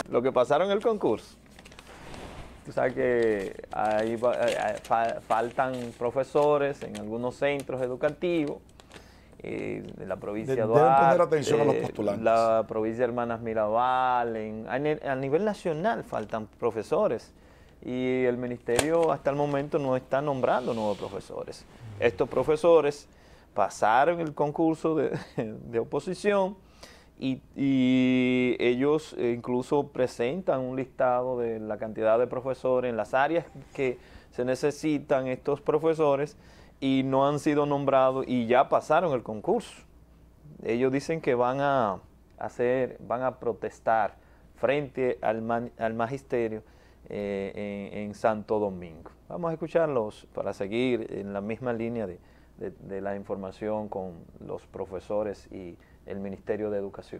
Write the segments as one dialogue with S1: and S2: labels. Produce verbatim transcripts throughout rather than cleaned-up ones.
S1: lo que pasaron en el concurso. Tú sabes que ahí fa, faltan profesores en algunos centros educativos eh, de la provincia de Duarte,
S2: deben poner atención a los postulantes.
S1: La provincia de Hermanas Mirabal, en, a nivel nacional faltan profesores y el ministerio hasta el momento no está nombrando nuevos profesores. Estos profesores pasaron el concurso de, de oposición y, y ellos incluso presentan un listado de la cantidad de profesores en las áreas que se necesitan estos profesores y no han sido nombrados y ya pasaron el concurso. Ellos dicen que van a hacer, van a protestar frente al, man, al magisterio eh, en, en Santo Domingo. Vamos a escucharlos para seguir en la misma línea de, de, de la información con los profesores y el Ministerio de Educación.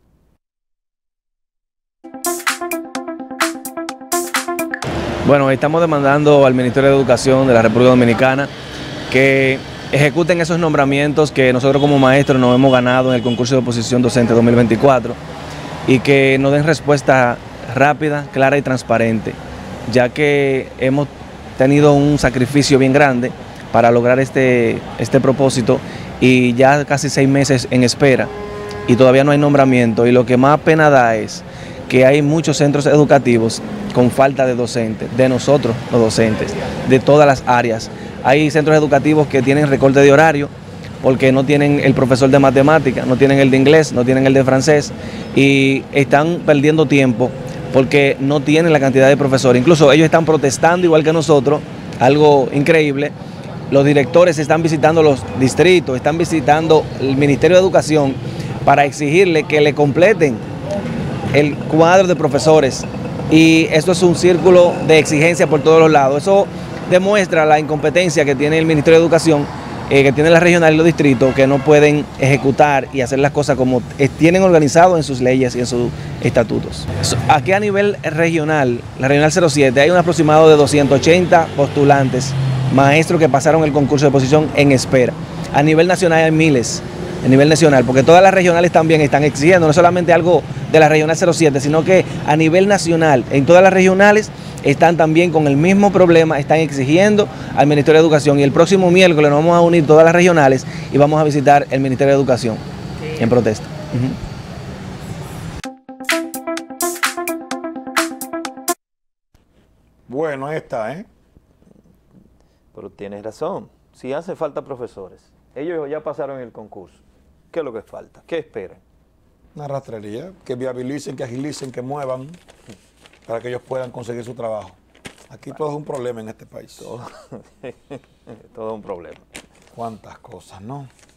S3: Bueno, estamos demandando al Ministerio de Educación de la República Dominicana que ejecuten esos nombramientos que nosotros como maestros nos hemos ganado en el concurso de oposición docente dos mil veinticuatro y que nos den respuesta rápida, clara y transparente, ya que hemos tenido un sacrificio bien grande para lograr este, este propósito y ya casi seis meses en espera y todavía no hay nombramiento, y lo que más pena da es que hay muchos centros educativos con falta de docentes, de nosotros los docentes, de todas las áreas. Hay centros educativos que tienen recorte de horario porque no tienen el profesor de matemáticas, no tienen el de inglés, no tienen el de francés y están perdiendo tiempo porque no tienen la cantidad de profesores. Incluso ellos están protestando igual que nosotros, algo increíble. Los directores están visitando los distritos, están visitando el Ministerio de Educación para exigirle que le completen el cuadro de profesores, y esto es un círculo de exigencia por todos los lados. Eso demuestra la incompetencia que tiene el Ministerio de Educación, eh, que tiene la regional y los distritos, que no pueden ejecutar y hacer las cosas como tienen organizado en sus leyes y en sus estatutos. Aquí a nivel regional, la regional cero siete, hay un aproximado de doscientos ochenta postulantes, maestros que pasaron el concurso de oposición en espera. A nivel nacional hay miles, a nivel nacional, porque todas las regionales también están exigiendo, no solamente algo de la regional cero siete, sino que a nivel nacional, en todas las regionales, están también con el mismo problema, están exigiendo al Ministerio de Educación, y el próximo miércoles nos vamos a unir todas las regionales y vamos a visitar el Ministerio de Educación en protesta. Uh-huh.
S2: Bueno, ahí está, ¿eh?
S1: Pero tienes razón, si hace falta profesores, ellos ya pasaron el concurso, ¿qué es lo que falta? ¿Qué esperan?
S2: Una rastrería, que viabilicen, que agilicen, que muevan para que ellos puedan conseguir su trabajo. Aquí todo es un problema en este país.
S1: Todo, todo es un problema.
S2: Cuántas cosas, ¿no?